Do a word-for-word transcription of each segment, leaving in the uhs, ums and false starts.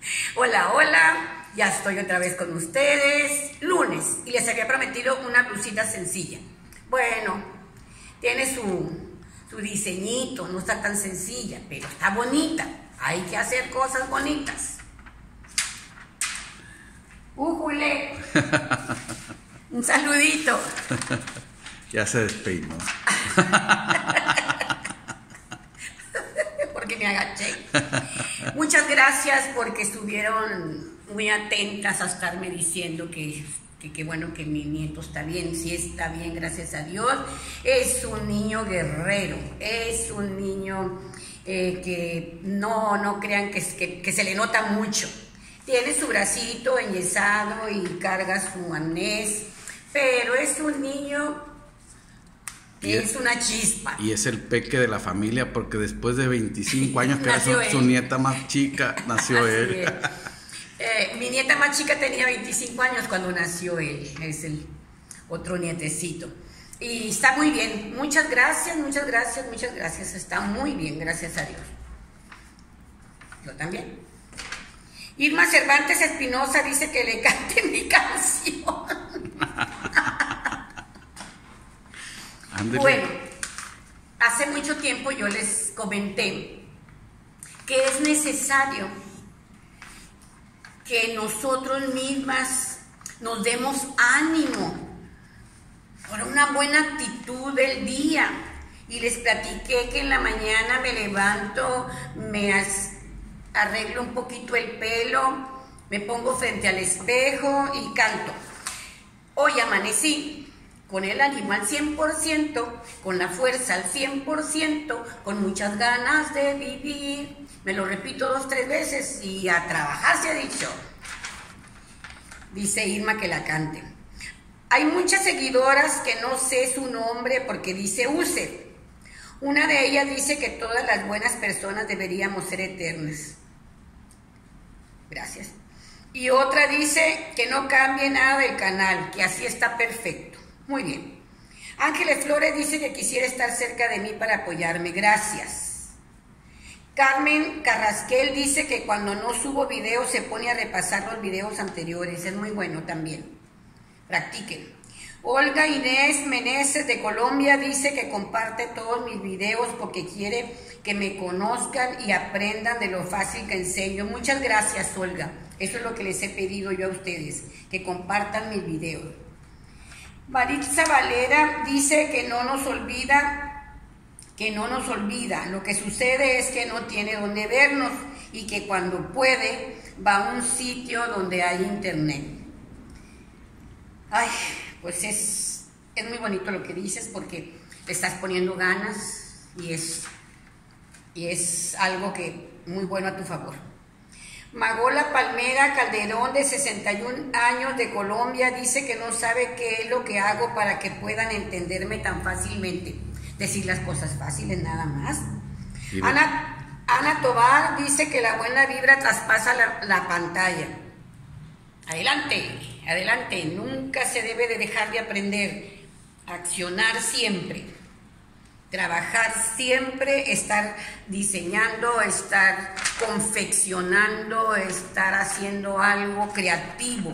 Hola, hola, ya estoy otra vez con ustedes, lunes, y les había prometido una blusita sencilla. Bueno, tiene su, su diseñito, no está tan sencilla, pero está bonita. Hay que hacer cosas bonitas. ¡Ujule! Un saludito. Ya se despeinó. Porque me agaché. Muchas gracias porque estuvieron muy atentas a estarme diciendo que, que, que bueno, que mi nieto está bien. Sí está bien, gracias a Dios. Es un niño guerrero, es un niño eh, que no, no crean que, que, que se le nota mucho. Tiene su bracito enyesado y carga su arnés, pero es un niño que es, es una chispa. Y es el peque de la familia, porque después de veinticinco años, que era su, su nieta más chica, nació Así él. Eh, mi nieta más chica tenía veinticinco años cuando nació él, es el otro nietecito. Y está muy bien, muchas gracias, muchas gracias, muchas gracias, está muy bien, gracias a Dios. Yo también. Irma Cervantes Espinosa dice que le cante mi canción. Bueno, hace mucho tiempo yo les comenté que es necesario que nosotros mismas nos demos ánimo por una buena actitud del día. Y les platiqué que en la mañana me levanto, me arreglo un poquito el pelo, me pongo frente al espejo y canto. Hoy amanecí con el ánimo al cien por ciento, con la fuerza al cien por ciento, con muchas ganas de vivir. Me lo repito dos, tres veces y a trabajar se ha dicho. Dice Irma que la cante. Hay muchas seguidoras que no sé su nombre porque dice use. Una de ellas dice que todas las buenas personas deberíamos ser eternas. Gracias. Y otra dice que no cambie nada del canal, que así está perfecto. Muy bien. Ángeles Flores dice que quisiera estar cerca de mí para apoyarme. Gracias. Carmen Carrasquel dice que cuando no subo videos se pone a repasar los videos anteriores. Es muy bueno también. Practiquen. Olga Inés Meneses de Colombia dice que comparte todos mis videos porque quiere que me conozcan y aprendan de lo fácil que enseño. Muchas gracias, Olga. Eso es lo que les he pedido yo a ustedes, que compartan mis videos. Maritza Valera dice que no nos olvida, que no nos olvida. Lo que sucede es que no tiene dónde vernos y que cuando puede va a un sitio donde hay internet. Ay, pues es, es muy bonito lo que dices porque le estás poniendo ganas y es, y es algo que muy bueno a tu favor. Magola Palmera Calderón, de sesenta y un años, de Colombia, dice que no sabe qué es lo que hago para que puedan entenderme tan fácilmente. Decir las cosas fáciles nada más. Ana, Ana Tobar dice que la buena vibra traspasa la, la pantalla. Adelante, adelante. Nunca se debe de dejar de aprender. Accionar siempre. Trabajar siempre, estar diseñando, estar confeccionando, estar haciendo algo creativo.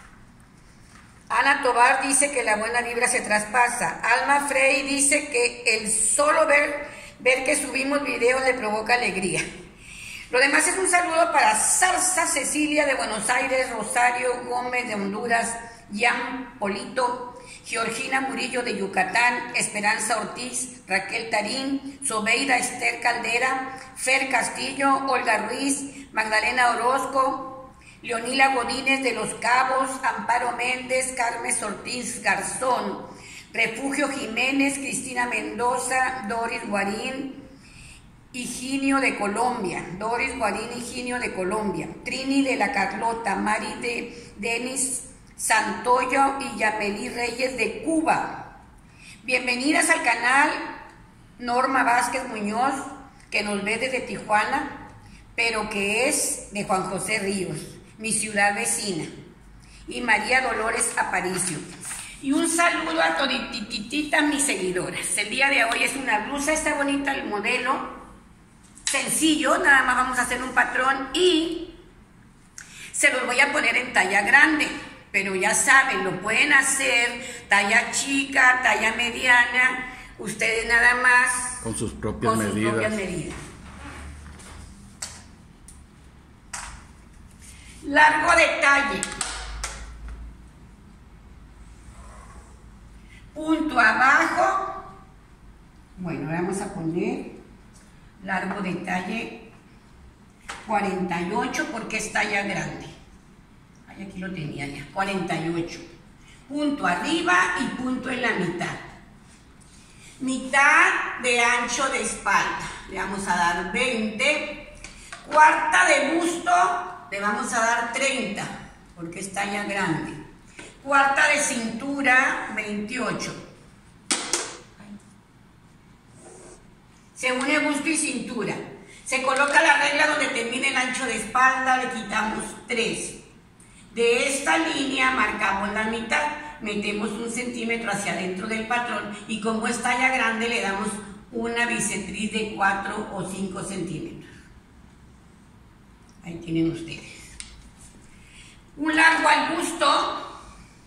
Ana Tobar dice que la buena vibra se traspasa. Alma Frey dice que el solo ver, ver que subimos videos le provoca alegría. Lo demás es un saludo para Zarza Cecilia de Buenos Aires, Rosario Gómez de Honduras, Jan Polito, Georgina Murillo de Yucatán, Esperanza Ortiz, Raquel Tarín, Sobeida Esther Caldera, Fer Castillo, Olga Ruiz, Magdalena Orozco, Leonila Godínez de Los Cabos, Amparo Méndez, Carmen Ortiz Garzón, Refugio Jiménez, Cristina Mendoza, Doris Guarín, Higinio de Colombia, Doris Guarín, Higinio de Colombia, Trini de la Carlota, Mari de Denis Santoyo y Yamelí Reyes de Cuba. Bienvenidas al canal Norma Vázquez Muñoz, que nos ve desde Tijuana, pero que es de Juan José Ríos, mi ciudad vecina, y María Dolores Aparicio. Y un saludo a toditititas mis seguidoras. El día de hoy es una blusa, está bonita el modelo, sencillo, nada más vamos a hacer un patrón y Se los voy a poner en talla grande, pero ya saben, lo pueden hacer talla chica, talla mediana, ustedes nada más con sus propias con medidas. Sus propias medidas. Largo de talle. Punto abajo. Bueno, vamos a poner largo de talle cuarenta y ocho porque es talla grande. Ay, aquí lo tenía ya, cuarenta y ocho. Punto arriba y punto en la mitad. Mitad de ancho de espalda. Le vamos a dar veinte. Cuarta de busto le vamos a dar treinta porque es talla grande. Cuarta de cintura, veintiocho. Se une busto y cintura. Se coloca la regla donde termina el ancho de espalda, le quitamos tres. De esta línea marcamos la mitad, metemos un centímetro hacia adentro del patrón y como es talla grande le damos una bisectriz de cuatro o cinco centímetros. Ahí tienen ustedes. Un largo al busto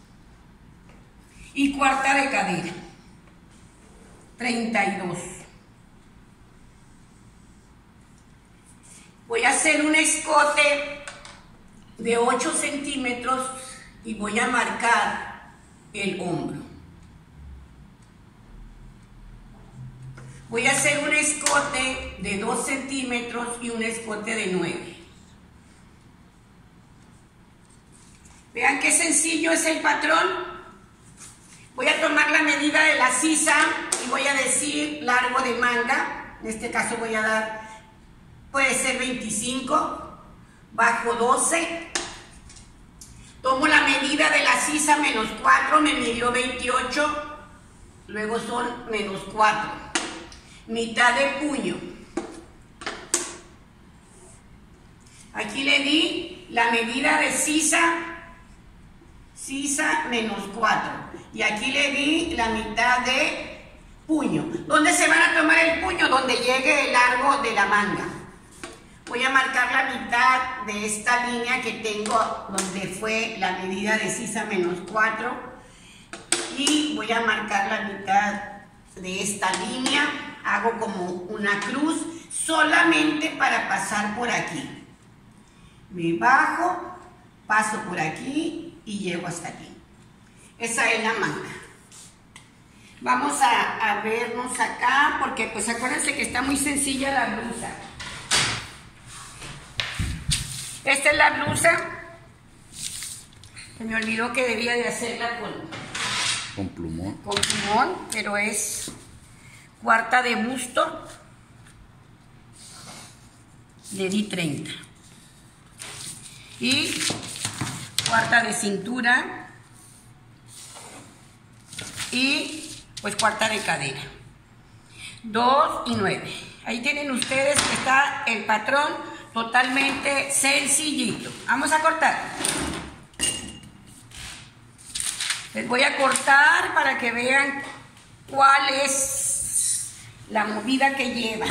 y cuarta de cadera, treinta y dos. Voy a hacer un escote de ocho centímetros y voy a marcar el hombro. Voy a hacer un escote de dos centímetros y un escote de nueve. Vean qué sencillo es el patrón. Voy a tomar la medida de la sisa y voy a decir largo de manga. En este caso voy a dar, puede ser veinticinco, bajo doce. Tomo la medida de la sisa menos cuatro, me midió veintiocho, luego son menos cuatro. Mitad de puño. Aquí le di la medida de sisa, sisa menos cuatro. Y aquí le di la mitad de puño. ¿Dónde se van a tomar el puño? Donde llegue el largo de la manga. Voy a marcar la mitad de esta línea que tengo donde fue la medida de sisa menos cuatro. Y voy a marcar la mitad de esta línea. Hago como una cruz solamente para pasar por aquí. Me bajo, paso por aquí y llego hasta aquí. Esa es la manga. Vamos a, a vernos acá porque pues acuérdense que está muy sencilla la blusa. Esta es la blusa. Se me olvidó que debía de hacerla con, con plumón. Con plumón, pero es cuarta de busto. Le di treinta. Y cuarta de cintura. Y pues cuarta de cadera. dos y nueve. Ahí tienen ustedes que está el patrón totalmente sencillito. Vamos a cortar. Les voy a cortar para que vean cuál es la movida que lleva.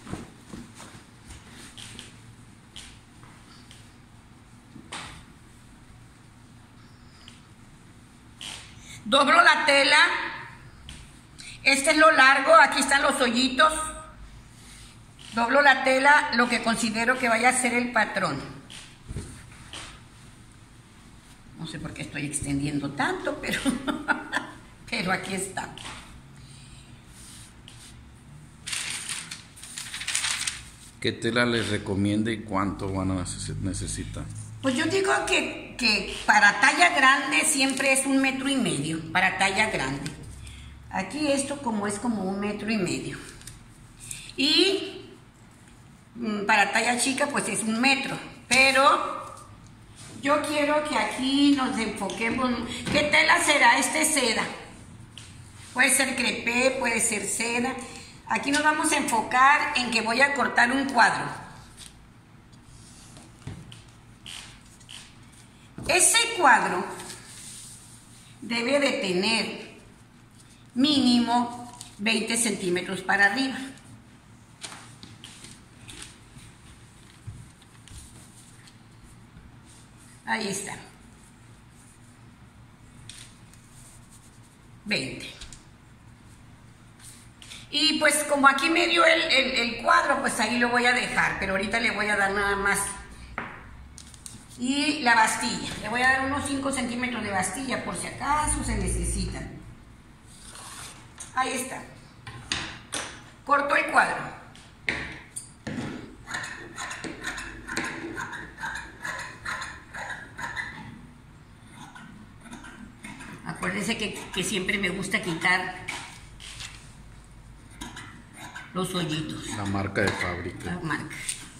Doblo la tela. Este es lo largo, aquí están los hoyitos. Doblo la tela, lo que considero que vaya a ser el patrón. No sé por qué estoy extendiendo tanto, pero, pero aquí está. ¿Qué tela les recomienda y cuánto van a necesitar? Pues yo digo que, que para talla grande siempre es un metro y medio, para talla grande. Aquí esto como es como un metro y medio. Y para talla chica pues es un metro. Pero yo quiero que aquí nos enfoquemos. ¿Qué tela será? Este es seda. Puede ser crepé, puede ser seda. Aquí nos vamos a enfocar en que voy a cortar un cuadro. Ese cuadro debe de tener mínimo veinte centímetros para arriba. Ahí está. veinte. Y pues como aquí me dio el, el, el cuadro, pues ahí lo voy a dejar, pero ahorita le voy a dar nada más. Y la bastilla, le voy a dar unos cinco centímetros de bastilla por si acaso se necesitan. Ahí está. Corto el cuadro. Acuérdense que, que siempre me gusta quitar los hoyitos. La marca de fábrica. La marca.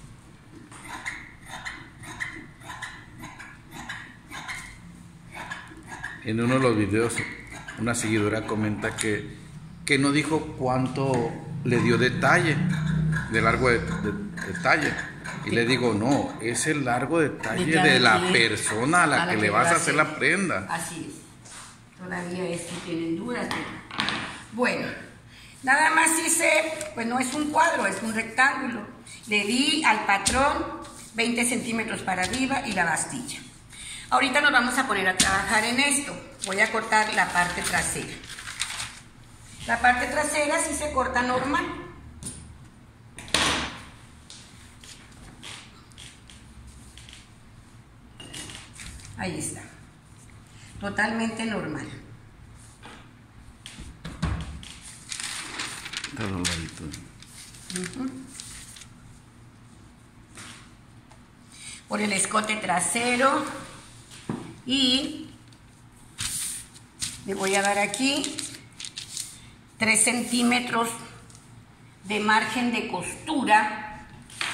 En uno de los videos, una seguidora comenta que, que no dijo cuánto le dio detalle, de largo de, de, detalle. Y le digo, no, es el largo detalle de, de la persona a la, a la que, que le vas a hacer la prenda. Así es. Todavía es que tienen dudas. Bueno, nada más hice, pues no es un cuadro, es un rectángulo. Le di al patrón veinte centímetros para arriba y la bastilla. Ahorita nos vamos a poner a trabajar en esto. Voy a cortar la parte trasera. La parte trasera sí se corta normal. Ahí está. Totalmente normal. Está dobladito. Uh-huh. Por el escote trasero. Y le voy a dar aquí tres centímetros de margen de costura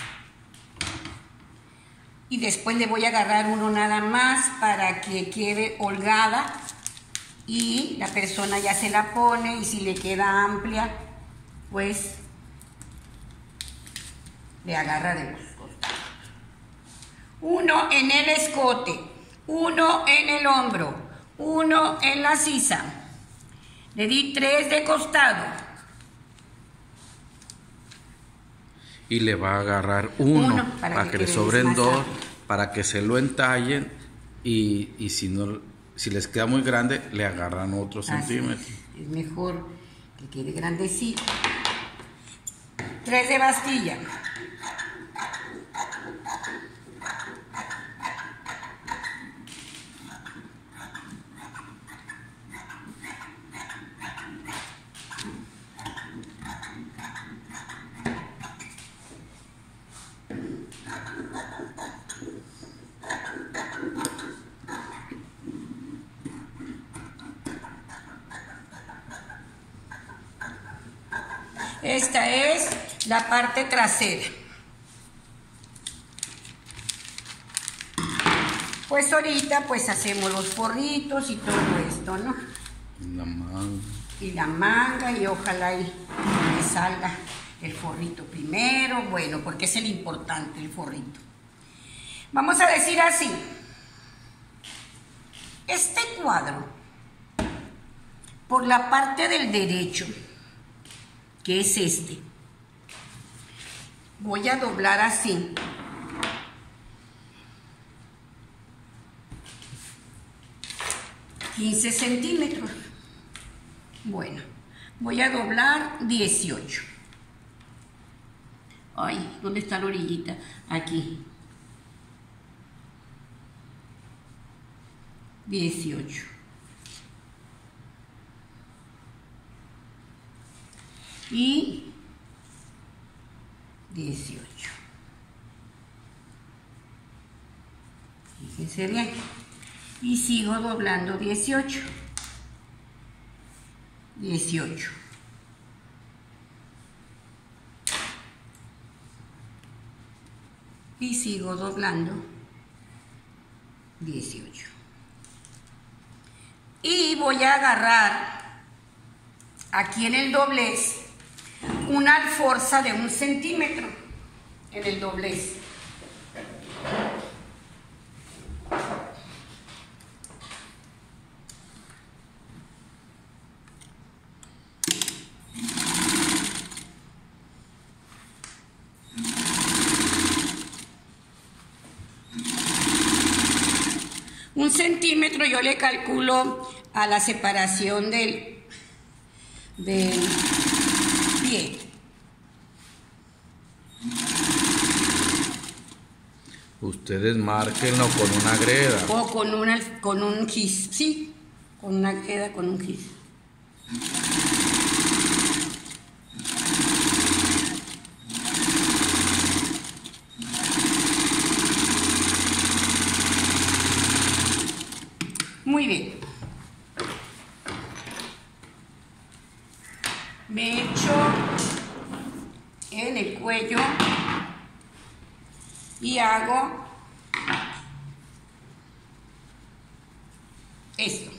y después le voy a agarrar uno nada más para que quede holgada y la persona ya se la pone y si le queda amplia pues le agarra de los costados. Uno en el escote, uno en el hombro, uno en la sisa. Le di tres de costado. Y le va a agarrar uno, uno para, para que, que le quede sobren dos, amplio. Para que se lo entallen y, y si no, si les queda muy grande, le agarran otro centímetro. Es mejor que quede grandecito. Tres de bastilla. Esta es la parte trasera. Pues ahorita pues hacemos los forritos y todo esto, ¿no? La manga. Y la manga y ojalá y que salga el forrito primero, bueno, porque es el importante, el forrito. Vamos a decir así, este cuadro, por la parte del derecho, que es este, voy a doblar así. quince centímetros. Bueno, voy a doblar dieciocho. Ay, ¿dónde está la orillita? Aquí. dieciocho. Y dieciocho. Fíjense bien. Y sigo doblando dieciocho. dieciocho. Y sigo doblando dieciocho. Y voy a agarrar aquí en el doblez una alforza de un centímetro en el doblez. Un centímetro yo le calculo a la separación del, del pie. Ustedes márquenlo con una greda. O con, una, con un gis, sí, con una greda, con un gis. Muy bien. Me echo en el cuello y hago esto.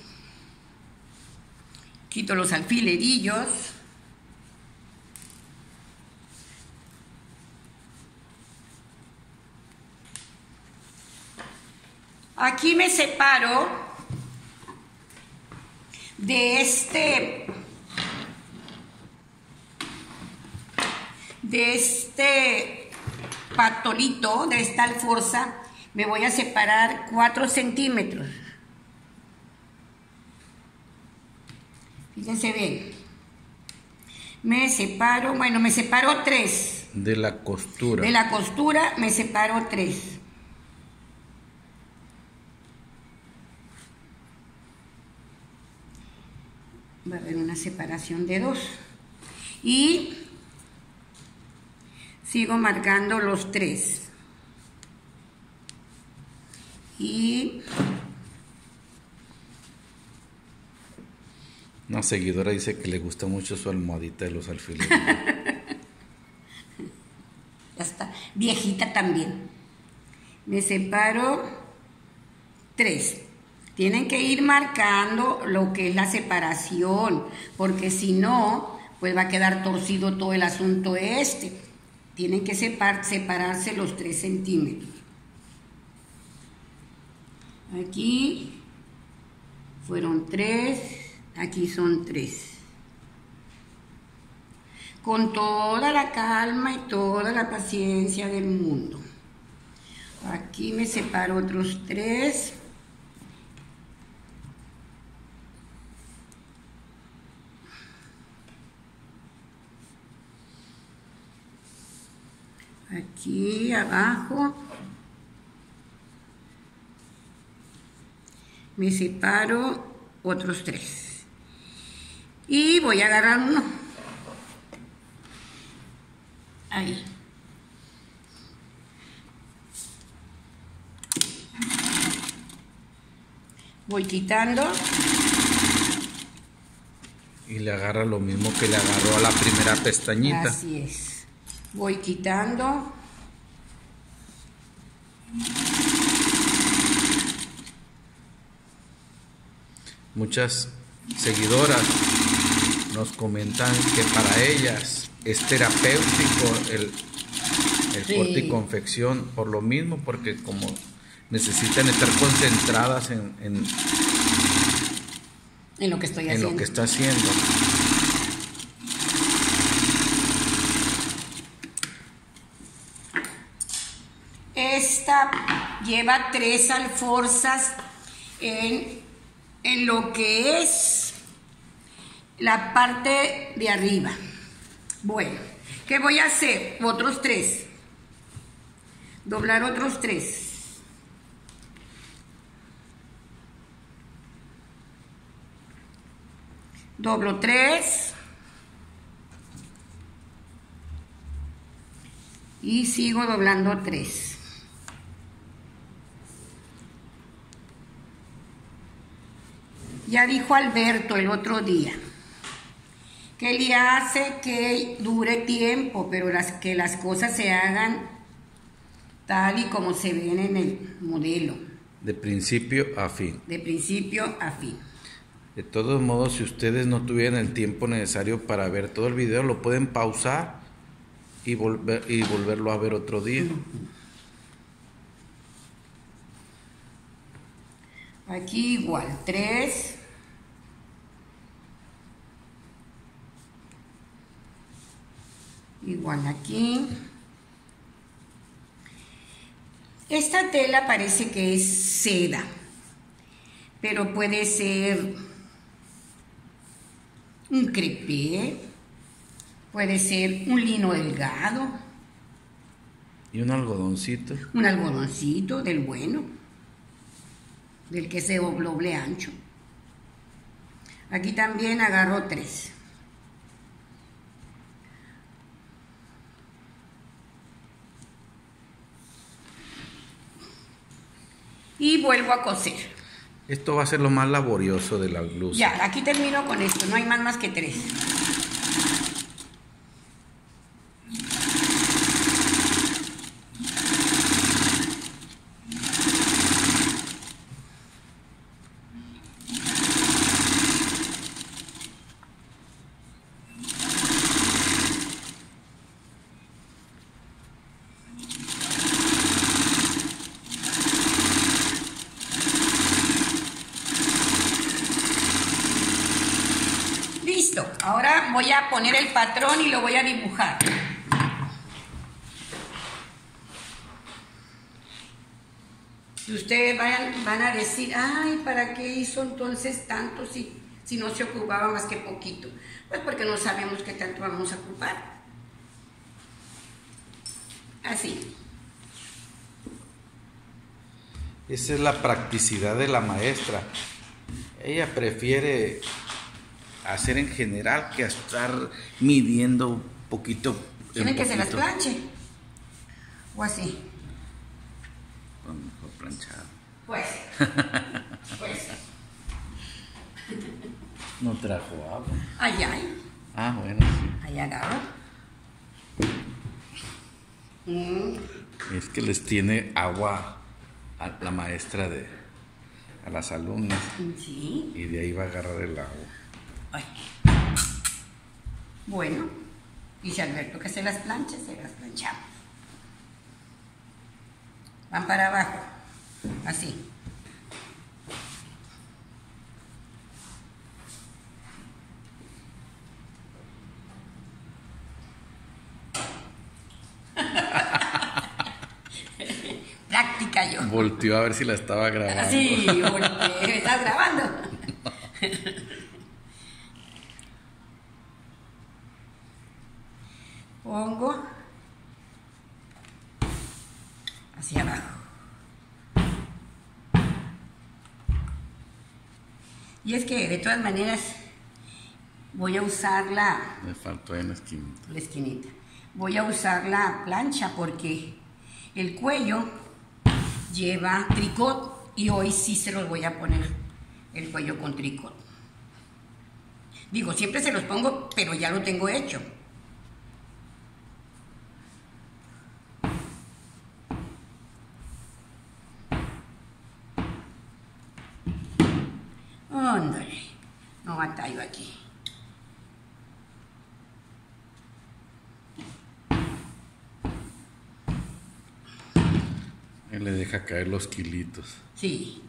Quito los alfilerillos. Aquí me separo de este de este patolito, de esta alforza, me voy a separar cuatro centímetros. Fíjense bien. Me separo, bueno, me separo tres. De la costura. De la costura me separo tres. Va a haber una separación de dos. Y sigo marcando los tres. Y una seguidora dice que le gusta mucho su almohadita de los alfileres. Ya está. Viejita también. Me separo tres. Tienen que ir marcando lo que es la separación, porque si no, pues va a quedar torcido todo el asunto este. Tienen que separ, separarse los tres centímetros. Aquí fueron tres, aquí son tres. Con toda la calma y toda la paciencia del mundo. Aquí me separo otros tres. Aquí abajo me separo otros tres y voy a agarrar uno ahí. Voy quitando y le agarra lo mismo que le agarró a la primera pestañita. Así es. Voy quitando. Muchas seguidoras nos comentan que para ellas es terapéutico el, el Sí. corte y confección, por lo mismo, porque como necesitan estar concentradas en, en, En lo que estoy en haciendo. lo que está haciendo. Esta lleva tres alforzas en, en lo que es la parte de arriba. Bueno, ¿qué voy a hacer? Otros tres. Doblar otros tres. Doblo tres. Y sigo doblando tres. Ya dijo Alberto el otro día que le hace que dure tiempo, pero las, que las cosas se hagan tal y como se ven en el modelo. De principio a fin. De principio a fin. De todos modos, si ustedes no tuvieran el tiempo necesario para ver todo el video, lo pueden pausar y, volver, y volverlo a ver otro día. Aquí igual, tres. Igual aquí. Esta tela parece que es seda. pero puede ser un crepé, puede ser un lino delgado. Y un algodoncito. Un algodoncito del bueno, del que se doble ancho. Aquí también agarro tres. Y vuelvo a coser. Esto va a ser lo más laborioso de la blusa. Ya, aquí termino con esto, no hay más más que tres. Listo, ahora voy a poner el patrón y lo voy a dibujar. Y ustedes van, van a decir, ay, ¿para qué hizo entonces tanto si, si no se ocupaba más que poquito? Pues porque no sabemos qué tanto vamos a ocupar. Así. Esa es la practicidad de la maestra. Ella prefiere hacer en general que estar midiendo poquito. Tienen que se las planche. O así. Pues mejor planchado. Pues. Pues. No trajo agua. Allá hay. Ah, bueno, sí. Allá agarro. Mm. Es que les tiene agua a la maestra de a las alumnas. Sí. Y de ahí va a agarrar el agua. Ay. Bueno, dice Alberto que se las planche, se las planchamos. Van para abajo, así. Práctica yo. Volteó a ver si la estaba grabando. Sí, volteé. ¿Me estás grabando? Pongo hacia abajo. Y es que de todas maneras voy a usar la, Me faltó en la esquinita. la esquinita. Voy a usar la plancha porque el cuello lleva tricot y hoy sí se los voy a poner el cuello con tricot. Digo, siempre se los pongo, pero ya lo tengo hecho. Ándale, no batallo aquí. Él le deja caer los kilitos. Sí.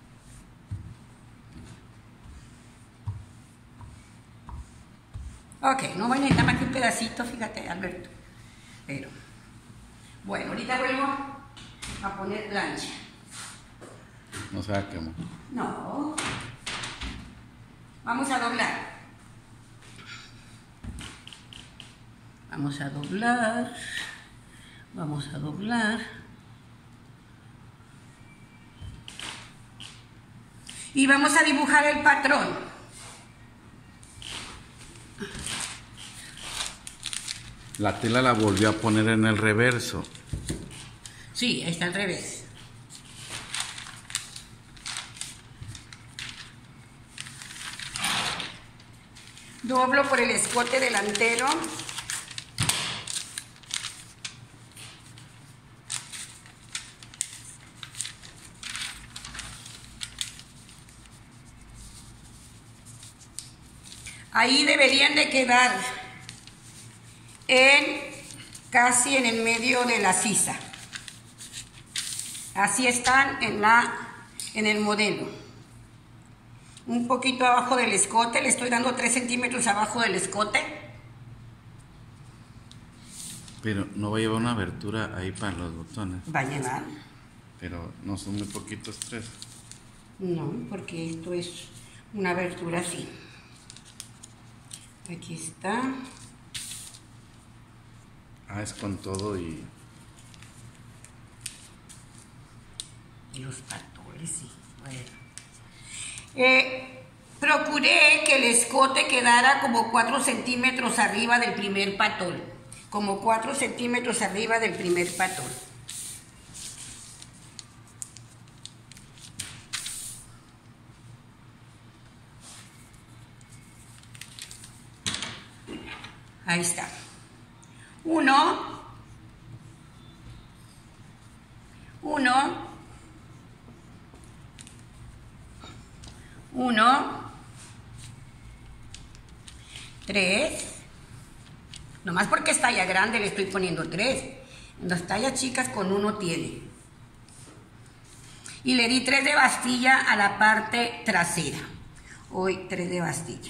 Ok, no voy a necesitar más que un pedacito, fíjate, Alberto. Pero, bueno, ahorita vuelvo a poner plancha. No se va a quemar. No. Vamos a doblar. Vamos a doblar. Vamos a doblar. Y vamos a dibujar el patrón. La tela la volvió a poner en el reverso. Sí, está al revés. Doblo por el escote delantero. Ahí deberían de quedar en casi en el medio de la sisa. Así están en, la, en el modelo. Un poquito abajo del escote, le estoy dando tres centímetros abajo del escote. Pero no va a llevar una abertura ahí para los botones. Va a llevar. Pero no son muy poquitos tres. No, porque esto es una abertura así. Aquí está. Ah, es con todo y... Y los patoles, sí. Bueno. Eh, procuré que el escote quedara como cuatro centímetros arriba del primer patol. Como cuatro centímetros arriba del primer patol. Ahí está. Uno. Uno. Uno. Tres. Nomás porque es talla grande le estoy poniendo tres. En las tallas chicas con uno tiene. Y le di tres de bastilla a la parte trasera. Hoy tres de bastilla.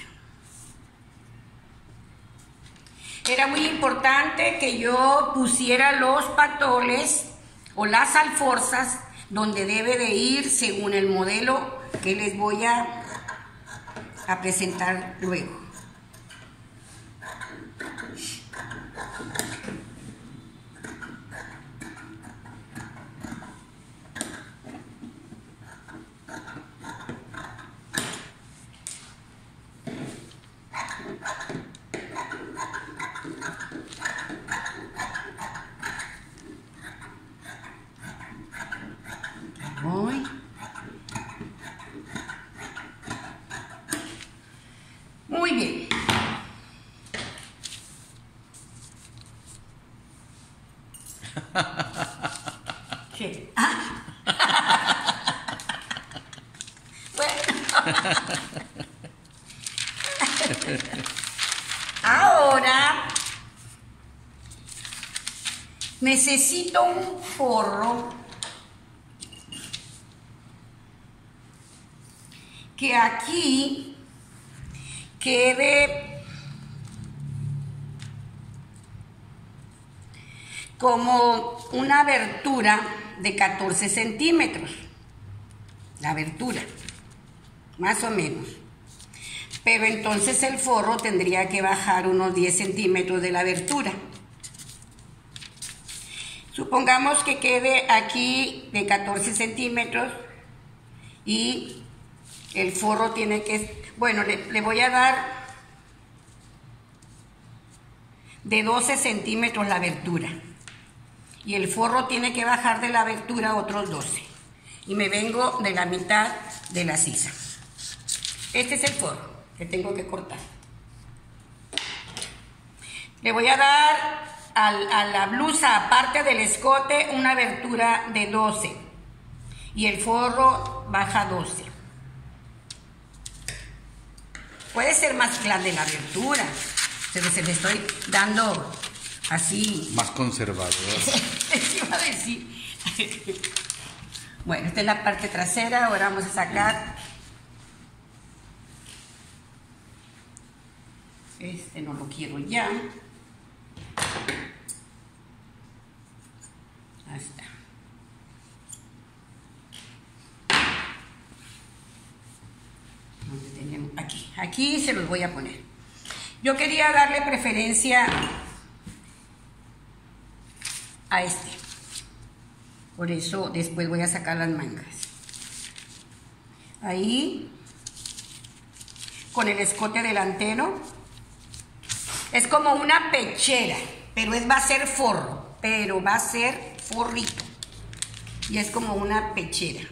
Era muy importante que yo pusiera los patoles o las alforzas donde debe de ir según el modelo que les voy a, a presentar luego. Voy. Muy bien. ¿Qué? Ah. Bueno. Ahora necesito un forro que aquí quede como una abertura de catorce centímetros, la abertura, más o menos. Pero entonces el forro tendría que bajar unos diez centímetros de la abertura. Supongamos que quede aquí de catorce centímetros y el forro tiene que, bueno, le, le voy a dar de doce centímetros la abertura. Y el forro tiene que bajar de la abertura otros doce. Y me vengo de la mitad de la sisa. Este es el forro que tengo que cortar. Le voy a dar al, a la blusa, aparte del escote, una abertura de doce. Y el forro baja doce. Puede ser más grande la abertura, pero se le estoy dando así. Más conservador. ¿Qué iba a decir? Bueno, esta es la parte trasera. Ahora vamos a sacar. Este no lo quiero ya. Ahí está. ¿Dónde tenemos? Aquí. Aquí se los voy a poner. Yo quería darle preferencia a este. Por eso después voy a sacar las mangas. Ahí. Con el escote delantero. Es como una pechera, pero es, va a ser forro, pero va a ser forrito. Y es como una pechera.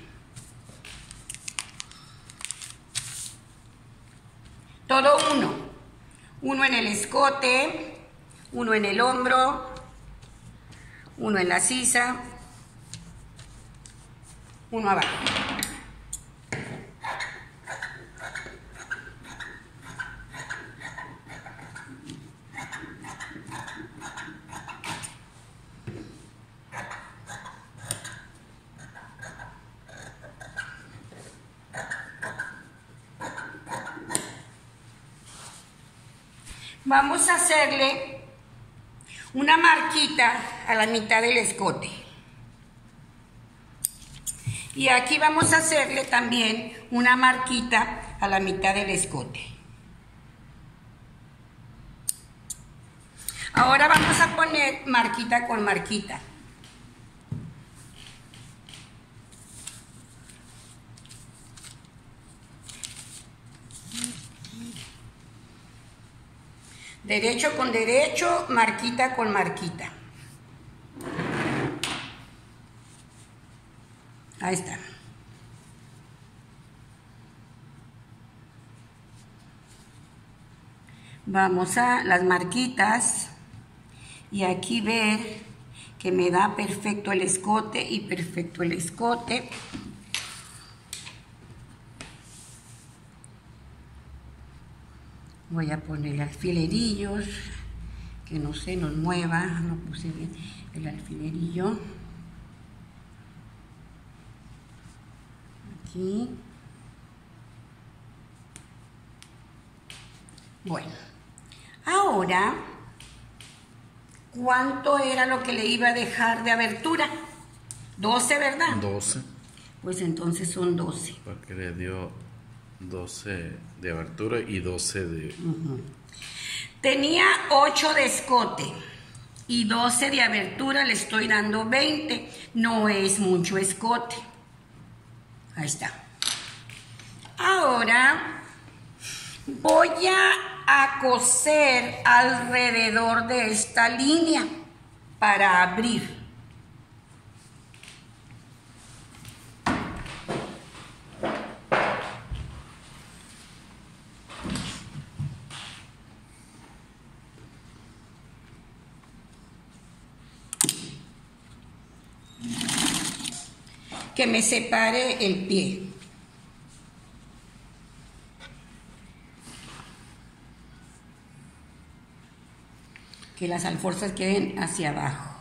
Todo uno. Uno en el escote, uno en el hombro, uno en la sisa, uno abajo. Vamos a hacerle una marquita a la mitad del escote. Y aquí vamos a hacerle también una marquita a la mitad del escote. Ahora vamos a poner marquita con marquita. Derecho con derecho, marquita con marquita. Ahí está. Vamos a las marquitas y aquí ver que me da perfecto el escote y perfecto el escote. Voy a poner alfilerillos, que no se nos mueva, no puse bien el alfilerillo. Aquí. Bueno, ahora, ¿cuánto era lo que le iba a dejar de abertura? doce, ¿verdad? doce. Pues entonces son doce. Porque le dio doce de abertura y doce de... Uh-huh. Tenía ocho de escote y doce de abertura, le estoy dando veinte. No es mucho escote. Ahí está. Ahora voy a, a coser alrededor de esta línea para abrir. Que me separe el pie. Que las alforzas queden hacia abajo.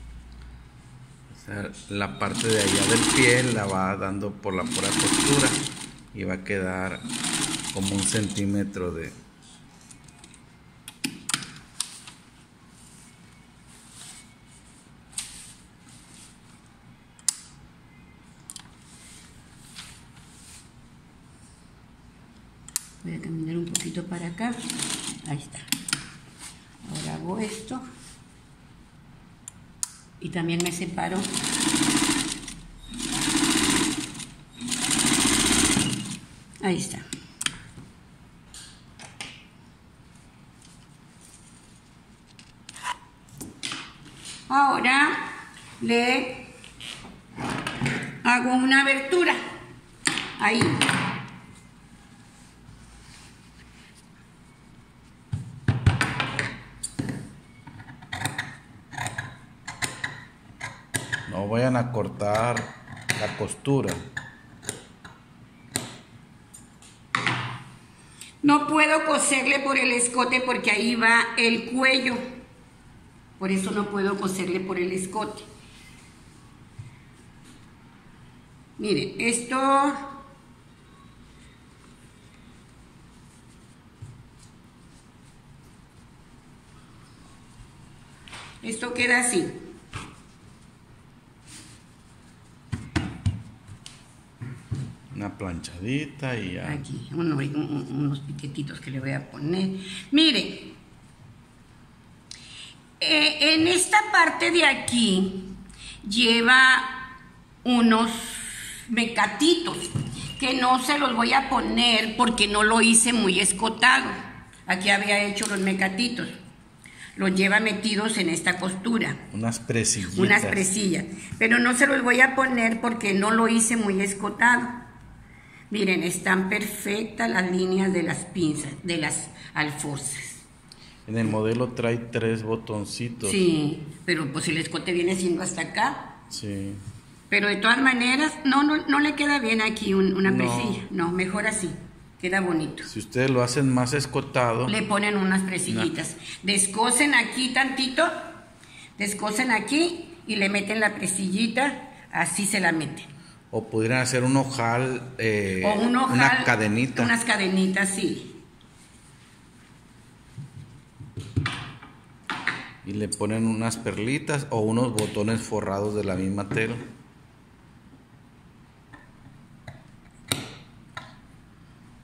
O sea, la parte de allá del pie la va dando por la pura costura y va a quedar como un centímetro de... Voy a caminar un poquito para acá. Ahí está. Ahora hago esto. Y también me separo. Ahí está. Ahora le hago una abertura. Ahí. No vayan a cortar la costura. No puedo coserle por el escote porque ahí va el cuello. Por eso no puedo coserle por el escote. Miren, esto... Esto queda así. Una planchadita y ya. Aquí, uno, un, unos piquetitos que le voy a poner. Miren, eh, en esta parte de aquí lleva unos mecatitos que no se los voy a poner porque no lo hice muy escotado. Aquí había hecho los mecatitos. Los lleva metidos en esta costura. Unas presillitas. Unas presillas. Pero no se los voy a poner porque no lo hice muy escotado. Miren, están perfectas las líneas de las pinzas, de las alforzas. En el modelo trae tres botoncitos. Sí, pero pues el escote viene siendo hasta acá. Sí. Pero de todas maneras, no, no, no le queda bien aquí un, una No. presilla. No, mejor así. Queda bonito. Si ustedes lo hacen más escotado, Le ponen unas presillitas. Descosen aquí tantito, descosen aquí y le meten la presillita, así se la meten. o pudieran hacer un ojal, eh, O un ojal, una cadenita. Unas cadenitas, sí. Y le ponen unas perlitas o unos botones forrados de la misma tela.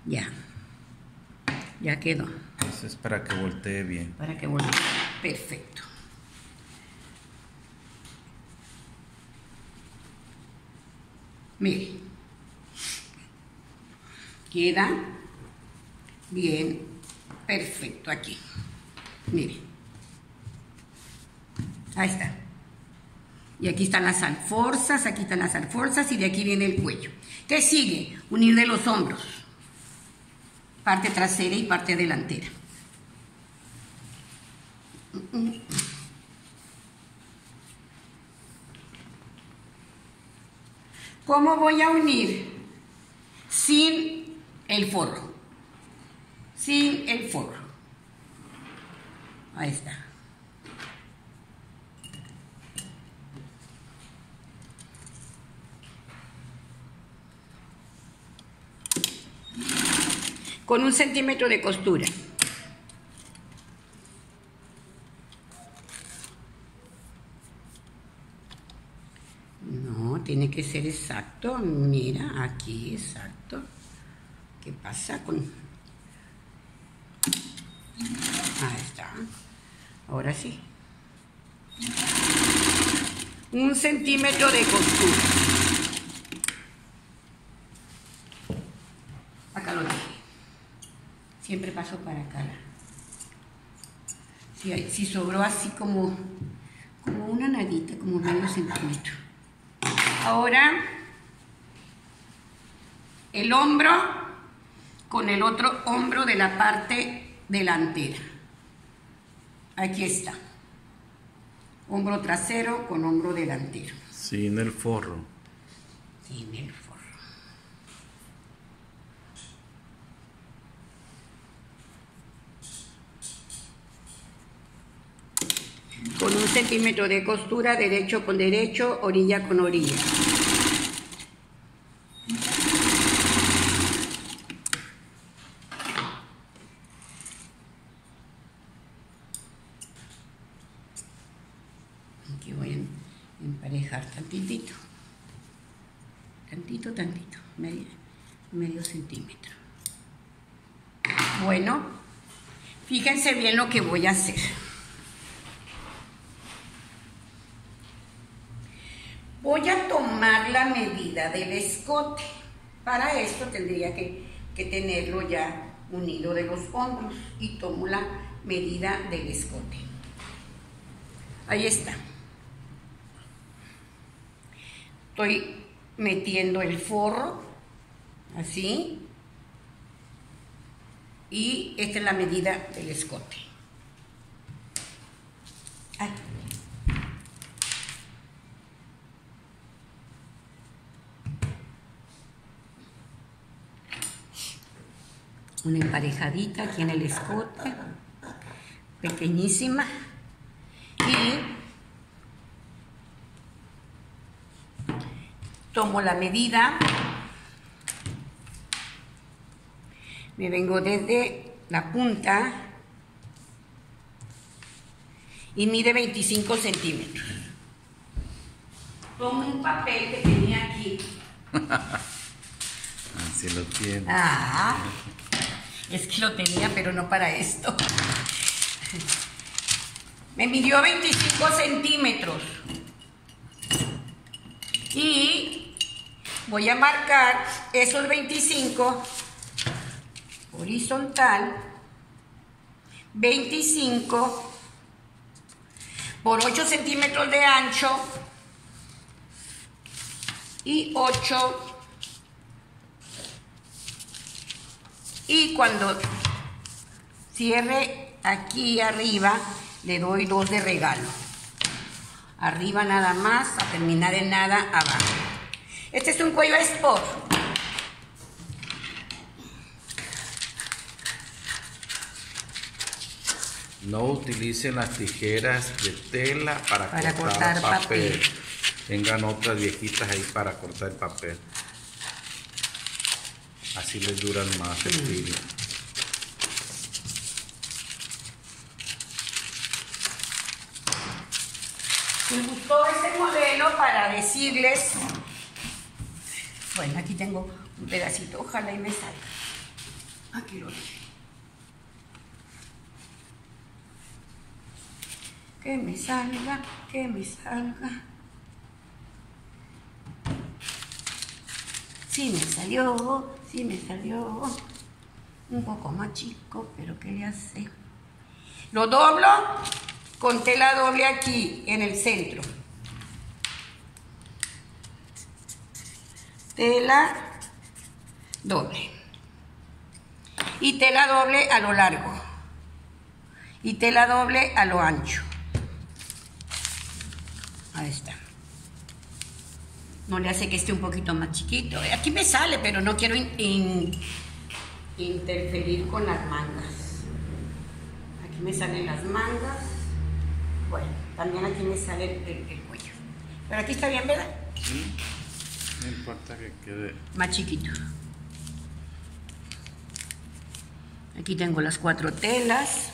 Ya. Ya quedó. Eso es para que voltee bien. Para que voltee. Perfecto. Mire. Queda bien. Perfecto. Aquí. Mire. Ahí está. Y aquí están las alforzas, aquí están las alforzas y de aquí viene el cuello. ¿Qué sigue? Unir de los hombros. Parte trasera y parte delantera. ¿Cómo voy a unir? Sin el forro. Sin el forro. Ahí está. Con un centímetro de costura. No, tiene que ser exacto. Mira, aquí, exacto. ¿Qué pasa con...? Ahí está. Ahora sí. Un centímetro de costura. Acá lo dejé. Siempre paso para acá. Si, hay, si sobró así como, como una nadita, como medio centímetro. Ahora, el hombro con el otro hombro de la parte delantera. Aquí está. Hombro trasero con hombro delantero. Sin el forro. Sin el forro. Con un centímetro de costura, derecho con derecho, orilla con orilla. Aquí voy a emparejar tantitito. Tantito, tantito. Medio, medio centímetro. Bueno, fíjense bien lo que voy a hacer. Voy a tomar la medida del escote. Para esto tendría que, que tenerlo ya unido de los hombros. Y tomo la medida del escote. Ahí está. Estoy metiendo el forro. Así. Y esta es la medida del escote. Ay. Una emparejadita aquí en el escote, pequeñísima, y tomo la medida, me vengo desde la punta y mide veinticinco centímetros. Tomo un papel que tenía aquí. Así lo tiene. Ah. Es que lo tenía, pero no para esto. Me midió veinticinco centímetros. Y voy a marcar esos veinticinco horizontal. veinticinco por ocho centímetros de ancho. Y ocho. Y cuando cierre aquí arriba, le doy dos de regalo. Arriba nada más, a terminar en nada abajo. Este es un cuello sport. No utilicen las tijeras de tela para, Para cortar, cortar papel. papel. Tengan otras viejitas ahí para cortar el papel. Así les duran más el filo. Me gustó este modelo para decirles, bueno, aquí tengo un pedacito, ojalá y me salga. Aquí lo dejé. Que me salga, que me salga. Sí me salió, sí me salió. Un poco más chico, pero ¿qué le hace? Lo doblo con tela doble aquí en el centro. Tela doble. Y tela doble a lo largo. Y tela doble a lo ancho. Ahí está. No le hace que esté un poquito más chiquito. Aquí me sale, pero no quiero in, in, interferir con las mangas. Aquí me salen las mangas. Bueno, también aquí me sale el, el, el cuello. Pero aquí está bien, ¿verdad? Sí. No importa que quede más chiquito. Aquí tengo las cuatro telas.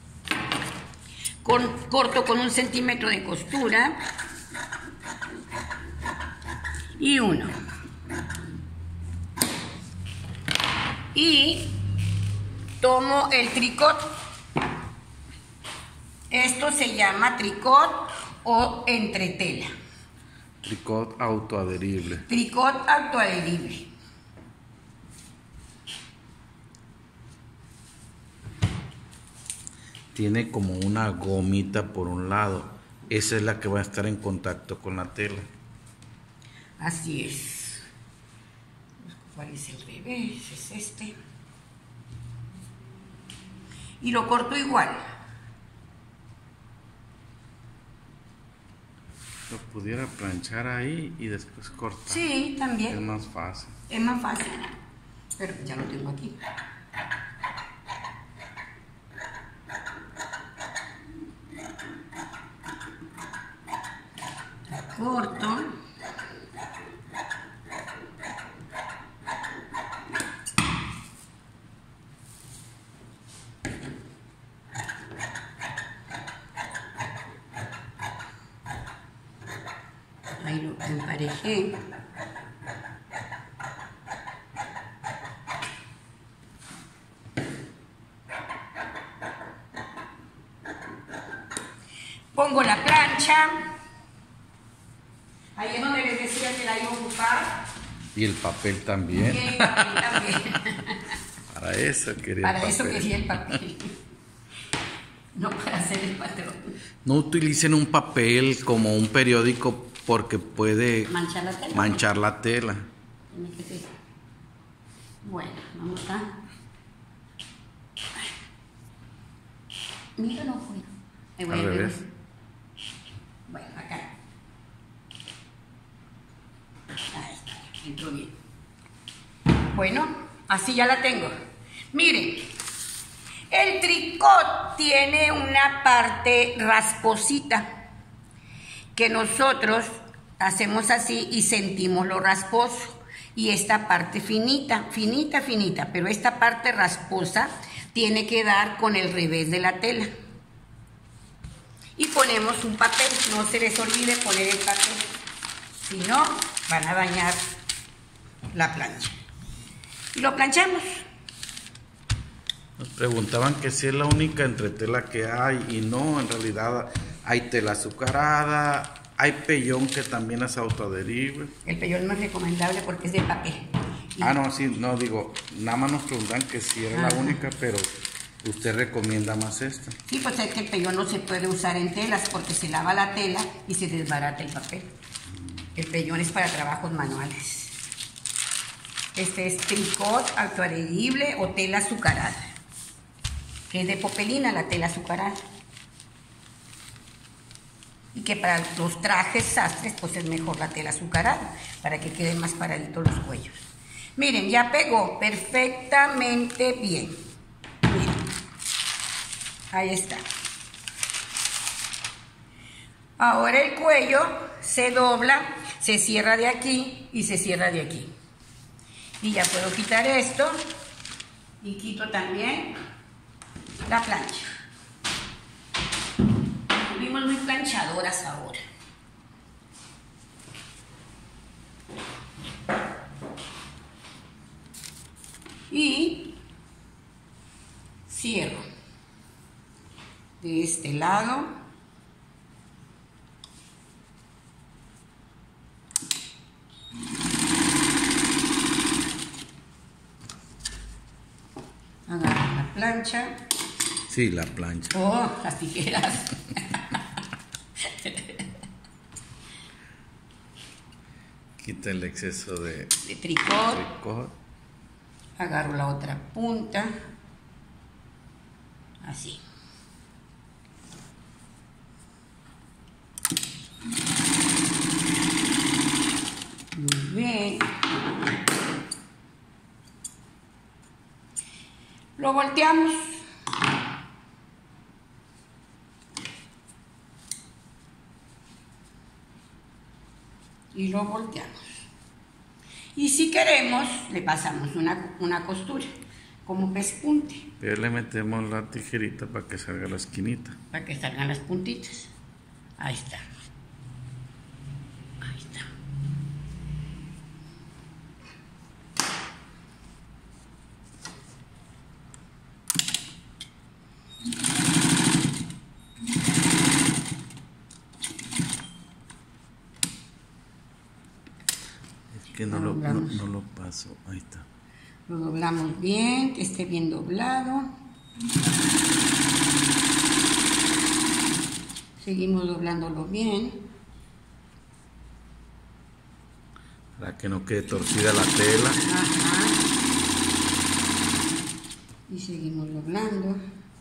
Con, corto con un centímetro de costura. Y uno. Y tomo el tricot. Esto se llama tricot o entretela. Tricot autoadherible. Tricot autoadherible. Tiene como una gomita por un lado. Esa es la que va a estar en contacto con la tela. Así es. ¿Cuál es el revés? Es este. Y lo corto igual. Lo pudiera planchar ahí y después cortar. Sí, también. Es más fácil. Es más fácil. Pero ya lo tengo aquí. Corto. Ahí lo emparejé. Pongo la plancha. Ahí es donde les decía que la iba a ocupar. Y el papel también. Y el papel también. Para eso quería Para el papel. eso quería el papel. No para hacer el patrón. No utilicen un papel como un periódico porque puede Manchar la tela. manchar la tela. Tiene que ser. Bueno, vamos a. Mira, no fue. Me voy Al a revés. Bueno, acá. Ahí está, entró bien. Bueno, así ya la tengo. Miren, el tricot tiene una parte rasposita que nosotros hacemos así y sentimos lo rasposo. Y esta parte finita, finita, finita, pero esta parte rasposa tiene que dar con el revés de la tela. Y ponemos un papel, no se les olvide poner el papel, si no van a dañar la plancha. Y lo planchamos. Nos preguntaban que si es la única entretela que hay y no, en realidad hay tela azucarada, hay pellón que también es autoadherible. El pellón no es recomendable porque es de papel. Y Ah, no, sí, no, digo, nada más nos preguntan que si era Ajá. la única, pero usted recomienda más esta. sí, pues es que el pellón no se puede usar en telas porque se lava la tela y se desbarata el papel. El pellón es para trabajos manuales. Este es tricot autoadherible o tela azucarada, que es de popelina la tela azucarada. Y que para los trajes sastres pues es mejor la tela azucarada, para que queden más paraditos los cuellos. Miren, ya pegó perfectamente bien. Miren, ahí está. Ahora el cuello se dobla, se cierra de aquí y se cierra de aquí. Y ya puedo quitar esto y quito también la plancha. Fuimos muy planchadoras ahora. Y cierro de este lado, agarro la plancha. Sí, la plancha. Oh, las tijeras. Quita el exceso de, de tricot. tricot. Agarro la otra punta. Así. Muy bien. Lo volteamos. Y lo volteamos. Y si queremos, le pasamos una, una costura, como pespunte. Pero le metemos la tijerita para que salga la esquinita. Para que salgan las puntitas. Ahí está. Ahí está. Es que no, lo, no, no lo paso. Ahí está. Lo doblamos bien, que esté bien doblado. Seguimos doblándolo bien. Para que no quede torcida la tela. Ajá. Y seguimos doblando.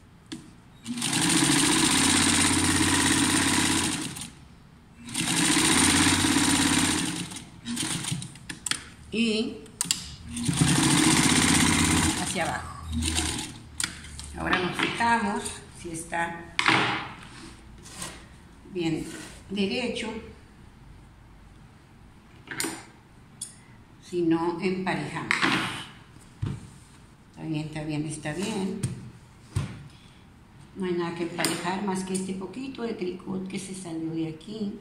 Y hacia abajo. Ahora nos fijamos si está bien derecho, si no emparejamos. Está bien, está bien, está bien. No hay nada que emparejar más que este poquito de tricot que se salió de aquí.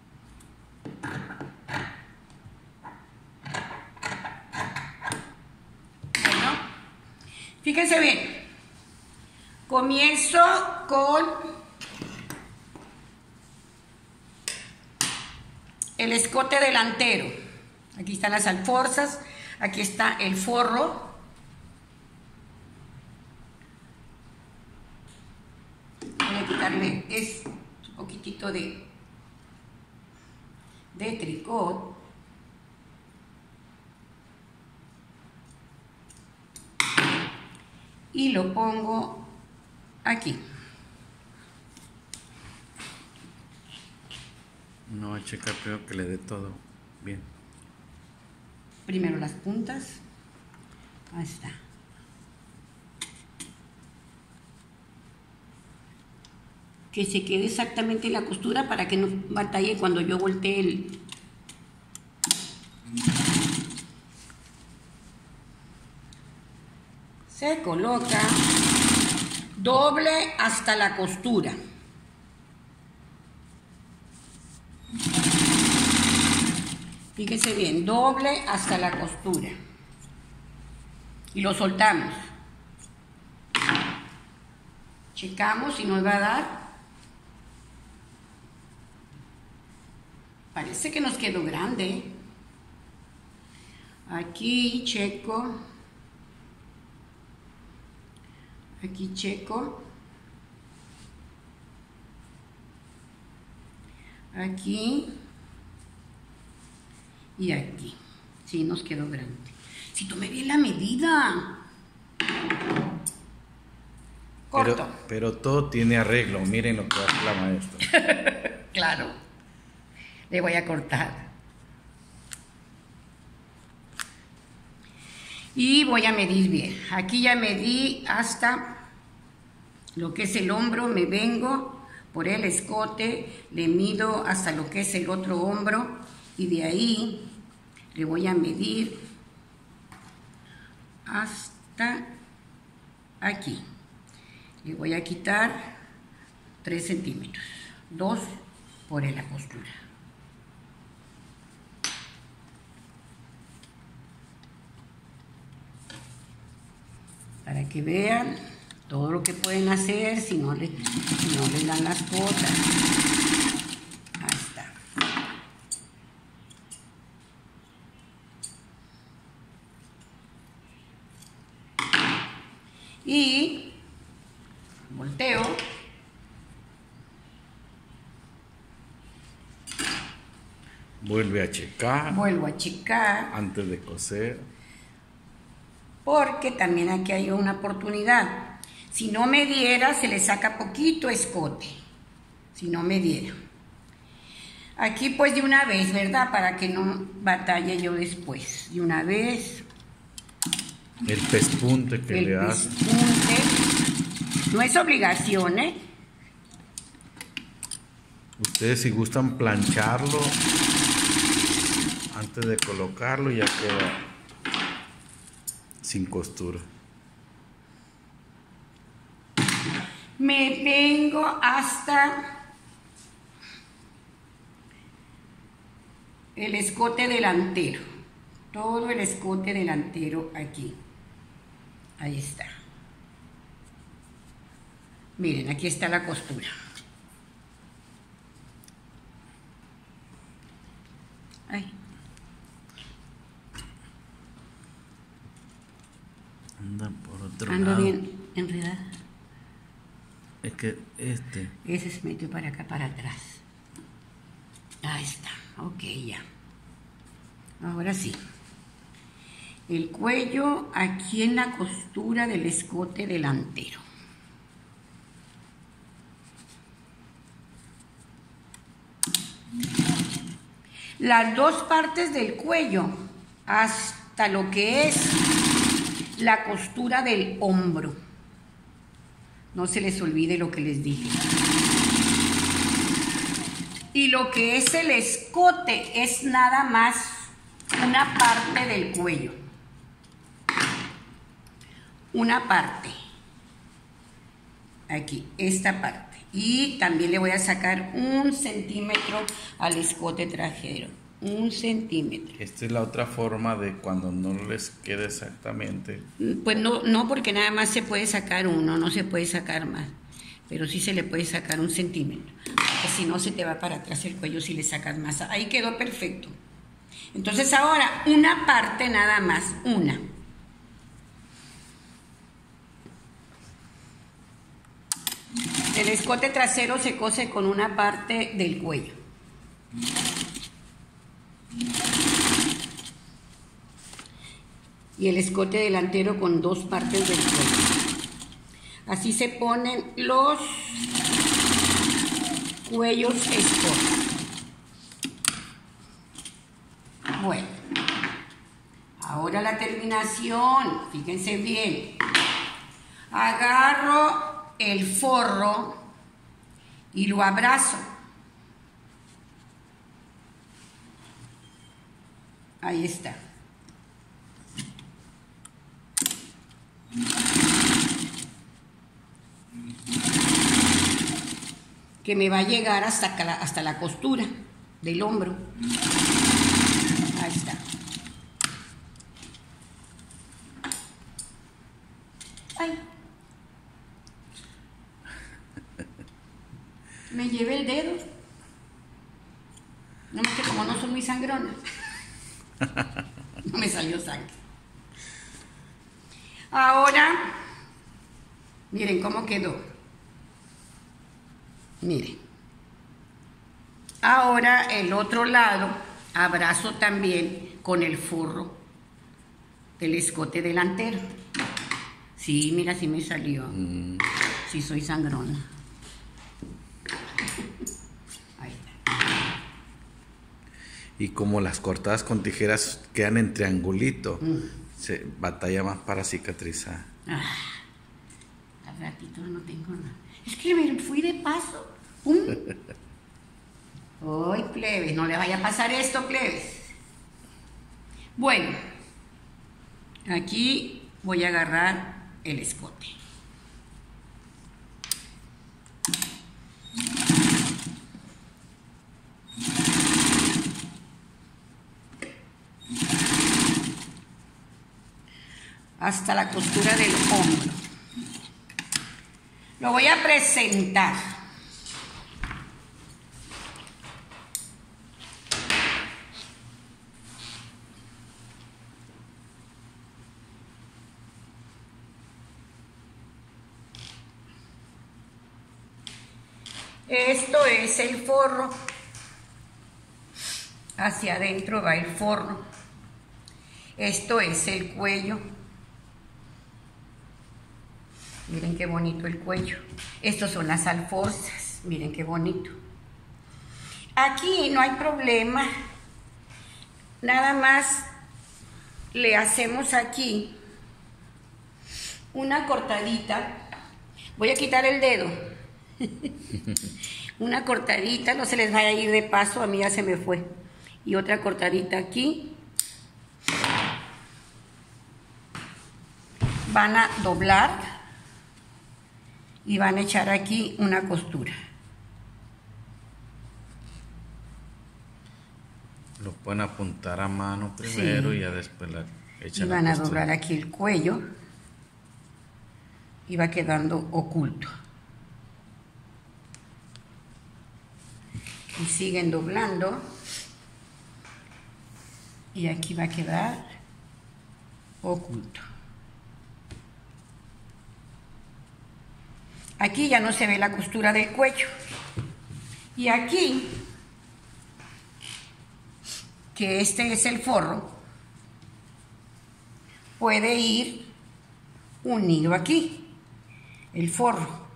Bueno, fíjense bien. Comienzo con el escote delantero. Aquí están las alforzas, aquí está el forro. Voy a quitarle es un poquitito de, de tricot. Y lo pongo aquí. No voy a checar primero que le dé todo bien. Primero las puntas. Ahí está. Que se quede exactamente la costura para que no batalle cuando yo voltee el... Se coloca doble hasta la costura. Fíjense bien, doble hasta la costura. Y lo soltamos. Checamos si nos va a dar. Parece que nos quedó grande. Aquí checo. Aquí checo. Aquí. Y aquí. Sí, nos quedó grande. Si tomé bien la medida. Corto. Pero, pero todo tiene arreglo. Miren lo que hace la maestra. Claro. Le voy a cortar. Y voy a medir bien. Aquí ya medí hasta lo que es el hombro. Me vengo por el escote. Le mido hasta lo que es el otro hombro. Y de ahí le voy a medir hasta aquí. Le voy a quitar tres centímetros. dos por la costura. Para que vean Todo lo que pueden hacer si no, le, si no les dan las cosas. Ahí está. Y volteo. Vuelve a checar. Vuelvo a checar. Antes de coser. Porque también aquí hay una oportunidad. Si no me diera, se le saca poquito escote. Si no me diera. Aquí pues de una vez, ¿verdad? Para que no batalle yo después. De una vez. El pespunte que el le hace. pespunte. No es obligación, ¿eh? Ustedes si gustan plancharlo antes de colocarlo, ya queda sin costura. Me vengo hasta el escote delantero. Todo el escote delantero aquí. Ahí está. Miren, aquí está la costura. Ay. Anda por otro Ando lado. bien enredada. Es que este. Ese se metió para acá, para atrás. Ahí está. Ok, ya. Ahora sí. El cuello aquí en la costura del escote delantero. Las dos partes del cuello hasta lo que es la costura del hombro. No se les olvide lo que les dije. Y lo que es el escote es nada más una parte del cuello. Una parte. Aquí, esta parte. Y también le voy a sacar un centímetro al escote trajero. Un centímetro. Esta es la otra forma de cuando no les queda exactamente. Pues no, no, porque nada más se puede sacar uno, no se puede sacar más. Pero sí se le puede sacar un centímetro. Porque si no se te va para atrás el cuello si le sacas más. Ahí quedó perfecto. Entonces ahora una parte nada más, una. El escote trasero se cose con una parte del cuello. Y el escote delantero con dos partes del cuello. Así se ponen los cuellos escote. Bueno, ahora la terminación, fíjense bien. Agarro el forro y lo abrazo. Ahí está. Que me va a llegar hasta, hasta la costura del hombro. Ahí está. Ay. Me llevé el dedo. No me que como no soy muy sangrona. No me salió sangre. Ahora, miren cómo quedó. Miren. Ahora el otro lado abrazo también con el forro del escote delantero. Sí, mira, sí me salió. Mm. Sí soy sangrona. Ahí está. Y como las cortadas con tijeras quedan en triangulito, Mm. se batalla más para cicatrizar. Ah, al ratito no tengo nada. Es que me fui de paso. ¡Pum! ¡Ay, plebes! No le vaya a pasar esto, plebes. Bueno, aquí voy a agarrar el escote. Hasta la costura del hombro. Lo voy a presentar. Esto es el forro. Hacia adentro va el forro. Esto es el cuello. Miren qué bonito el cuello. Estos son las alforzas. Miren qué bonito. Aquí no hay problema. Nada más le hacemos aquí una cortadita. Voy a quitar el dedo. Una cortadita, no se les vaya a ir de paso, a mí ya se me fue. Y otra cortadita aquí. Van a doblar y van a echar aquí una costura. Lo pueden apuntar a mano primero, sí, y ya después la echan. Y van a doblar aquí el cuello y va quedando oculto. Y siguen doblando y aquí va a quedar oculto. Aquí ya no se ve la costura del cuello. Y aquí, que este es el forro, puede ir unido aquí, el forro.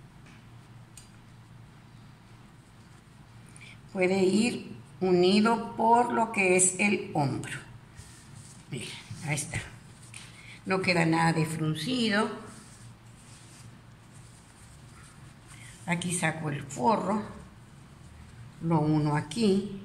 Puede ir unido por lo que es el hombro. Miren, ahí está. No queda nada de fruncido. Aquí saco el forro, lo uno aquí.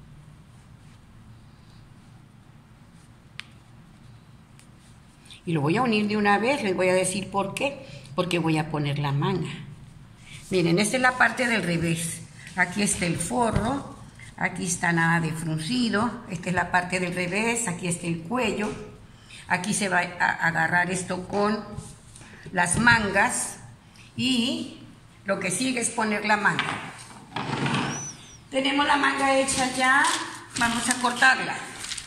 Y lo voy a unir de una vez, les voy a decir por qué. Porque voy a poner la manga. Miren, esta es la parte del revés. Aquí está el forro, aquí está nada de fruncido, esta es la parte del revés, aquí está el cuello, aquí se va a agarrar esto con las mangas y lo que sigue es poner la manga. Tenemos la manga hecha ya, vamos a cortarla.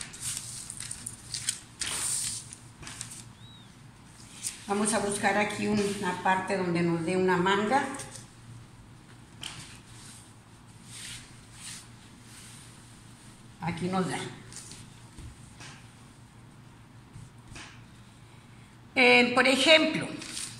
Vamos a buscar aquí una parte donde nos dé una manga. Aquí nos da. Eh, por ejemplo,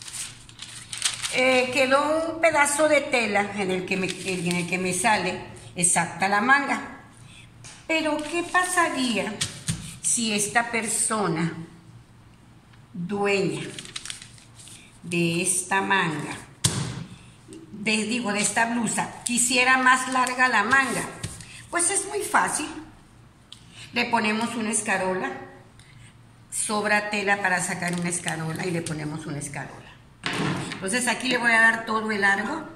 eh, quedó un pedazo de tela en el, que me, en el que me sale exacta la manga. Pero, ¿qué pasaría si esta persona, dueña de esta manga, de, digo, de esta blusa, quisiera más larga la manga? Pues es muy fácil. Le ponemos una escarola, sobra tela para sacar una escarola y le ponemos una escarola. Entonces aquí le voy a dar todo el largo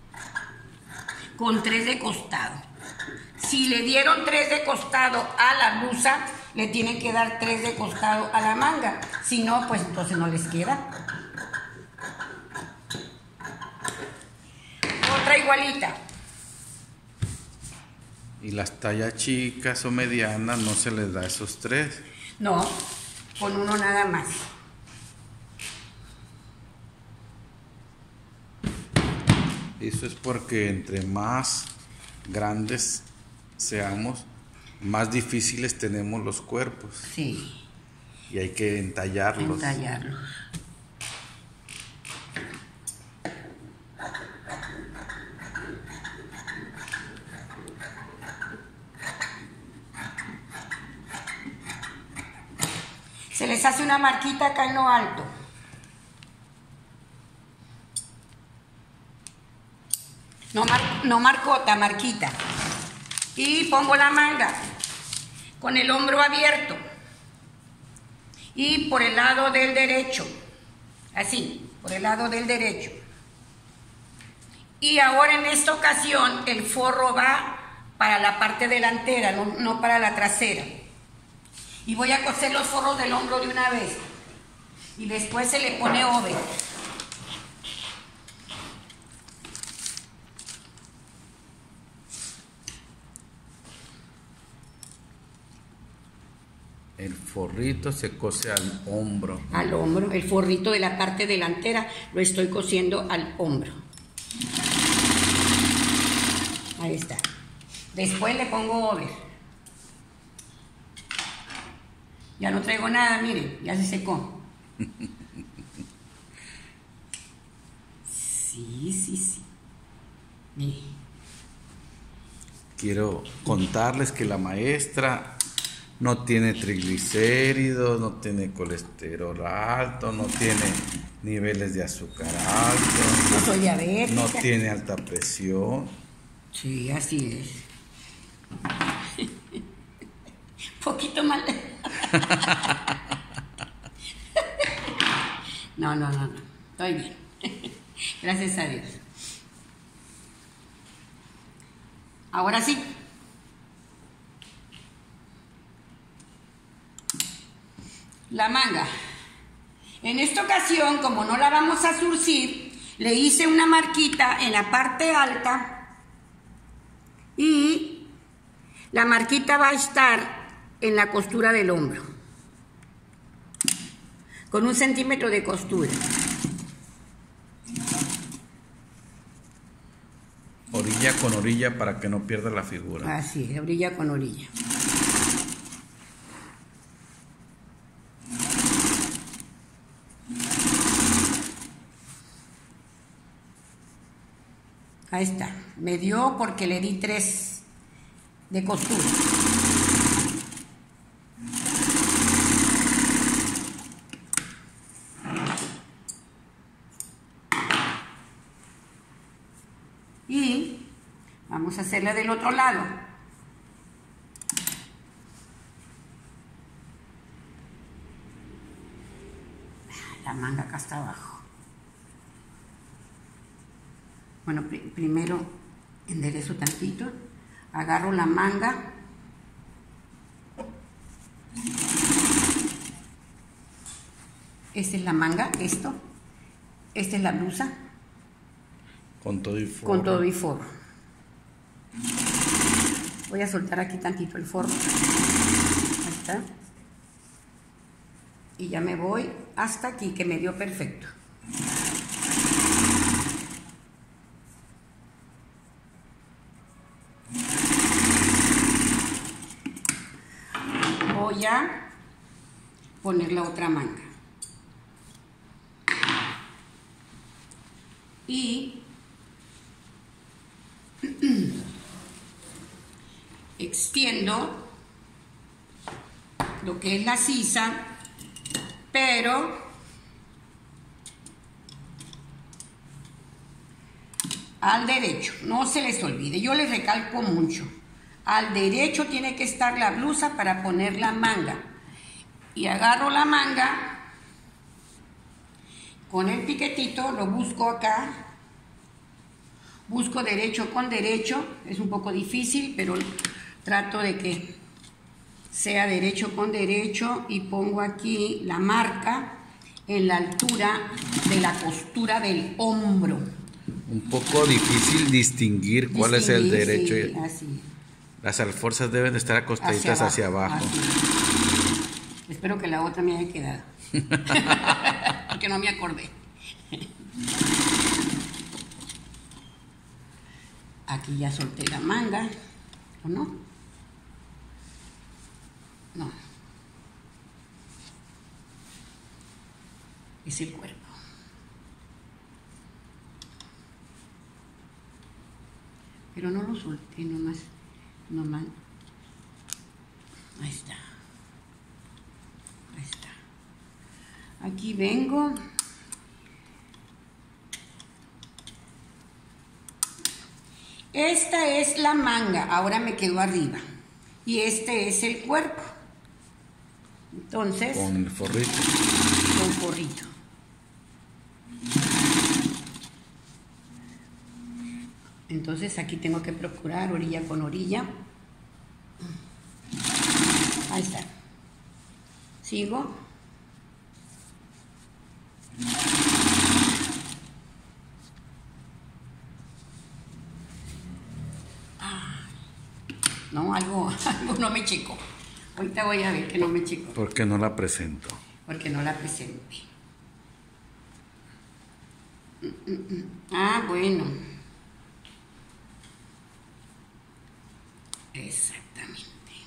con tres de costado. Si le dieron tres de costado a la blusa, le tienen que dar tres de costado a la manga. Si no, pues entonces no les queda. Otra igualita. Y las tallas chicas o medianas no se les da esos tres. No, con uno nada más. Eso es porque entre más grandes seamos, más difíciles tenemos los cuerpos. Sí. Y hay que entallarlos. Entallarlos. Se les hace una marquita acá en lo alto. No, mar, no marcota, marquita. Y pongo la manga con el hombro abierto. Y por el lado del derecho. Así, por el lado del derecho. Y ahora en esta ocasión el forro va para la parte delantera, no, no para la trasera. Y voy a coser los forros del hombro de una vez. Y después se le pone over. El forrito se cose al hombro. Al hombro. El forrito de la parte delantera lo estoy cosiendo al hombro. Ahí está. Después le pongo over. Ya no traigo nada, miren, ya se secó. Sí, sí, sí. Miren. Quiero contarles que la maestra no tiene triglicéridos, no tiene colesterol alto, no tiene niveles de azúcar altos. No soy diabética. No tiene alta presión. Sí, así es. Poquito mal. No, no, no, no. Estoy bien. Gracias a Dios. Ahora sí. La manga. En esta ocasión, como no la vamos a surcir, le hice una marquita en la parte alta y la marquita va a estar en la costura del hombro, con un centímetro de costura. Orilla con orilla para que no pierda la figura. Así, orilla con orilla. Ahí está. Me dio porque le di tres de costura. Y vamos a hacerla del otro lado. La manga acá está abajo. Bueno, pr primero enderezo tantito, agarro la manga, esta es la manga, esto, esta es la blusa, con todo y forro. Con todo y forro. Voy a soltar aquí tantito el forro, ahí está, y ya me voy hasta aquí, que me dio perfecto. Voy a poner la otra manga y extiendo lo que es la sisa, pero al derecho, no se les olvide, yo les recalco mucho. Al derecho tiene que estar la blusa para poner la manga. Y agarro la manga con el piquetito, lo busco acá. Busco derecho con derecho. Es un poco difícil, pero trato de que sea derecho con derecho. Y pongo aquí la marca en la altura de la costura del hombro. Un poco difícil distinguir cuál distinguir, es el derecho. Sí, y... así. Las alforzas deben de estar acostaditas hacia abajo. Hacia abajo. Espero que la otra me haya quedado. Porque no me acordé. Aquí ya solté la manga. ¿O no? No. Es el cuerpo. Pero no lo solté nomás. No más. Ahí está. Ahí está. Aquí vengo. Esta es la manga. Ahora me quedo arriba. Y este es el cuerpo. Entonces. Con el forrito. Con forrito. Entonces aquí tengo que procurar orilla con orilla. Ahí está. Sigo. Ah, no, algo, algo no me checo. Ahorita voy a ver que no me checo. ¿Por qué no la presento? Porque no la presenté. Mm, mm, mm. Ah, bueno. Exactamente.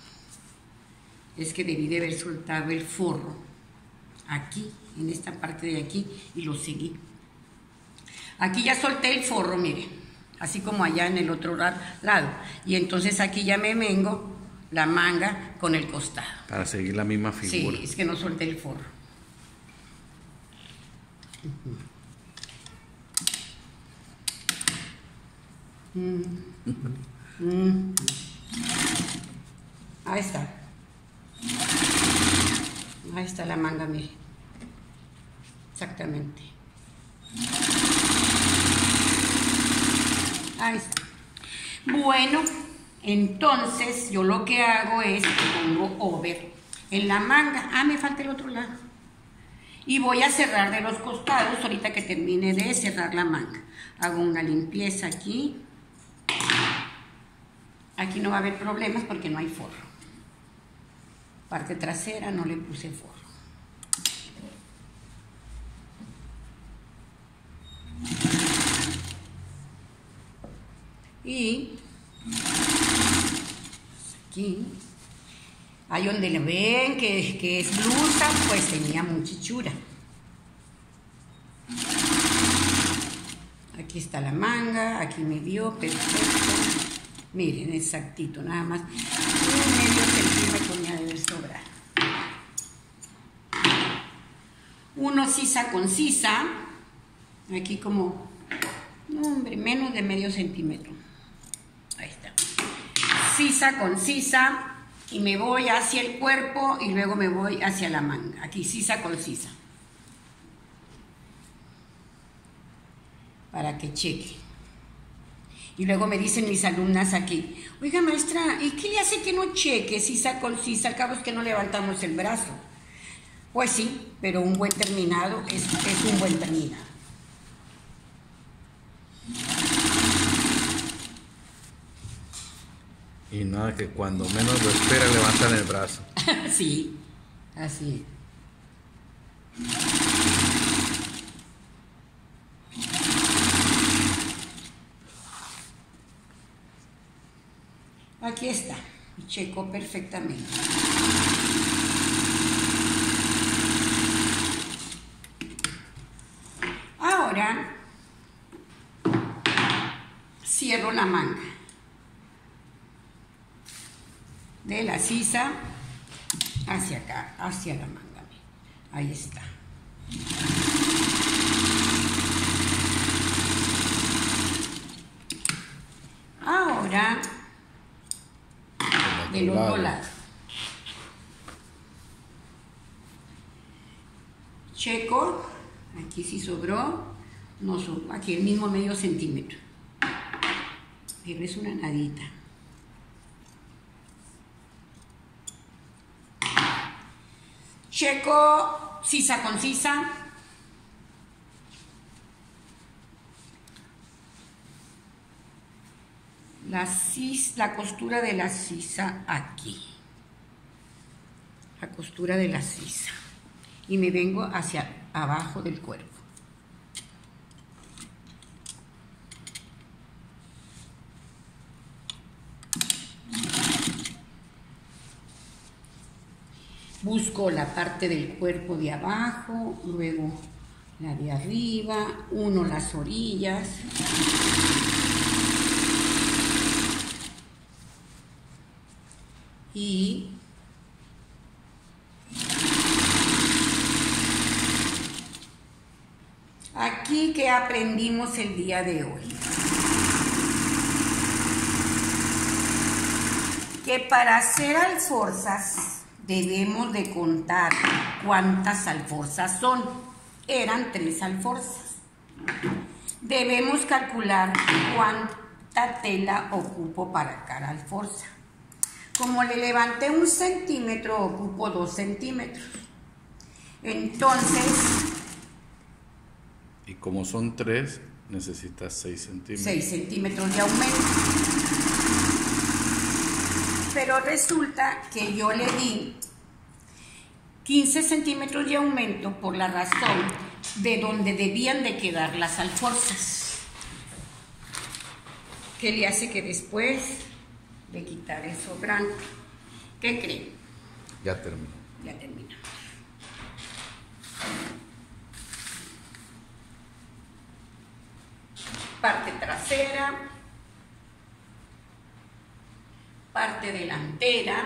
Es que debí de haber soltado el forro aquí, en esta parte de aquí, y lo seguí. Aquí ya solté el forro, mire, así como allá en el otro lado. Y entonces aquí ya me vengo la manga con el costado. Para seguir la misma figura. Sí, es que no solté el forro. Uh-huh. Mm. Mm. Ahí está. Ahí está la manga, mire. Exactamente. Ahí está. Bueno, entonces yo lo que hago es que pongo over en la manga. Ah, me falta el otro lado. Y voy a cerrar de los costados ahorita que termine de cerrar la manga. Hago una limpieza aquí. Aquí no va a haber problemas porque no hay forro. Parte trasera no le puse forro. Y aquí, ahí donde le ven que, que es blusa, pues tenía mucha hechura. Aquí está la manga, aquí me dio, perfecto. Miren, exactito, nada más. Un medio centímetro me ha de haber sobrado. Uno sisa con sisa, aquí como, no, hombre, menos de medio centímetro. Ahí está. Sisa con sisa y me voy hacia el cuerpo y luego me voy hacia la manga. Aquí sisa con sisa. Para que cheque. Y luego me dicen mis alumnas aquí, oiga maestra, ¿y qué le hace que no cheque sisa con sisa? Al cabo es que no levantamos el brazo. Pues sí, pero un buen terminado es, es un buen terminado. Y nada que cuando menos lo espera levantan el brazo. Sí, así es. Aquí está, y checo perfectamente. Ahora cierro la manga de la sisa hacia acá, hacia la manga. Ahí está. Ahora del otro lado. Checo, aquí sí sobró, no sobró, aquí el mismo medio centímetro. Pero es una nadita. Checo sisa con sisa. La, cis, la costura de la sisa aquí. La costura de la sisa. Y me vengo hacia abajo del cuerpo. Busco la parte del cuerpo de abajo, luego la de arriba, uno las orillas. Y aquí que aprendimos el día de hoy, que para hacer alforzas debemos de contar cuántas alforzas son. Eran tres alforzas. Debemos calcular cuánta tela ocupo para cada alforza. Como le levanté un centímetro, ocupo dos centímetros. Entonces... Y como son tres, necesitas seis centímetros. seis centímetros de aumento. pero resulta que yo le di quince centímetros de aumento por la razón de donde debían de quedar las alforzas, que le hace que después de quitar el sobrante. ¿Qué creen? Ya terminó. Ya terminó. Parte trasera, parte delantera,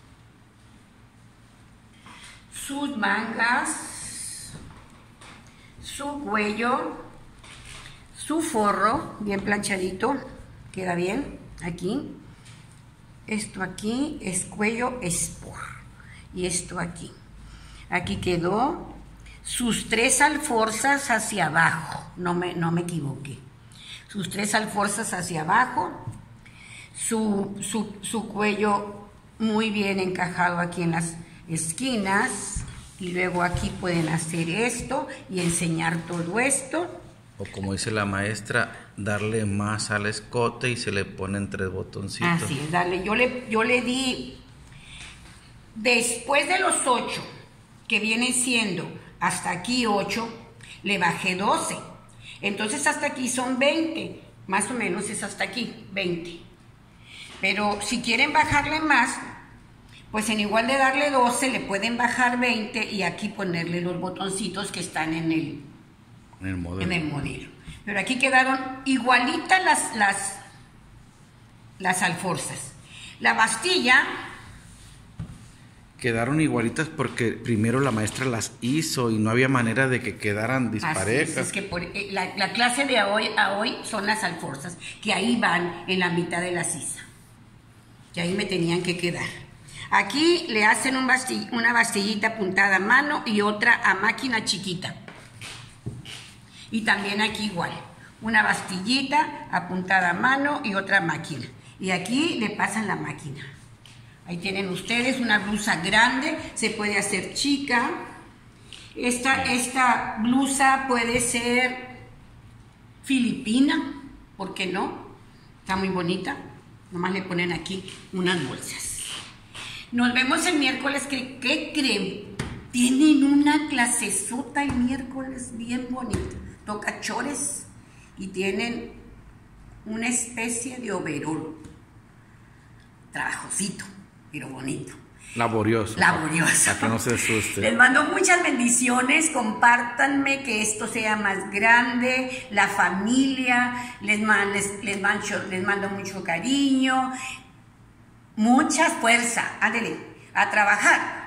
sus mangas, su cuello, su forro, bien planchadito, queda bien, aquí. Esto aquí es cuello sport y esto aquí. Aquí quedó sus tres alforzas hacia abajo, no me, no me equivoqué. Sus tres alforzas hacia abajo, su, su, su cuello muy bien encajado aquí en las esquinas, y luego aquí pueden hacer esto y enseñar todo esto. O como dice la maestra, darle más al escote y se le ponen tres botoncitos. Así es, darle. Yo le, yo le di, después de los ocho, que vienen siendo hasta aquí ocho, le bajé doce. Entonces hasta aquí son veinte, más o menos es hasta aquí, veinte. Pero si quieren bajarle más, pues en igual de darle doce, le pueden bajar veinte y aquí ponerle los botoncitos que están en el, en el modelo. En el modelo. Pero aquí quedaron igualitas las, las, las alforzas. La bastilla... Quedaron igualitas porque primero la maestra las hizo y no había manera de que quedaran disparejas. Así es, es que por, eh, la, la clase de hoy a hoy son las alforzas, que ahí van en la mitad de la sisa. Y ahí me tenían que quedar. Aquí le hacen un bastill, una bastillita apuntada a mano y otra a máquina chiquita. Y también aquí igual, una bastillita apuntada a mano y otra a máquina. Y aquí le pasan la máquina. Ahí tienen ustedes una blusa grande, se puede hacer chica. Esta, esta blusa puede ser filipina, ¿por qué no? Está muy bonita. Nomás le ponen aquí unas bolsas. Nos vemos el miércoles. ¿Qué, qué creen? Tienen una clasesota el miércoles bien bonita. Toca chores y tienen una especie de overol. Trabajosito, pero bonito. Laborioso. Laborioso. Para que no se asuste. Les mando muchas bendiciones, compártanme que esto sea más grande, la familia, les, man, les, les, mancho, les mando mucho cariño, mucha fuerza, ándele, a trabajar.